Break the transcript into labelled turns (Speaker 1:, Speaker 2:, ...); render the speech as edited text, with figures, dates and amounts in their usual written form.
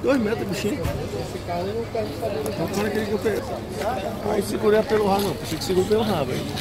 Speaker 1: 2 metros, bichinho.
Speaker 2: Esse cara eu não quero saber.
Speaker 1: Então, quando aquele que eu peguei. Aí segurei pelo rabo, não. Pensei que segurou pelo rabo aí.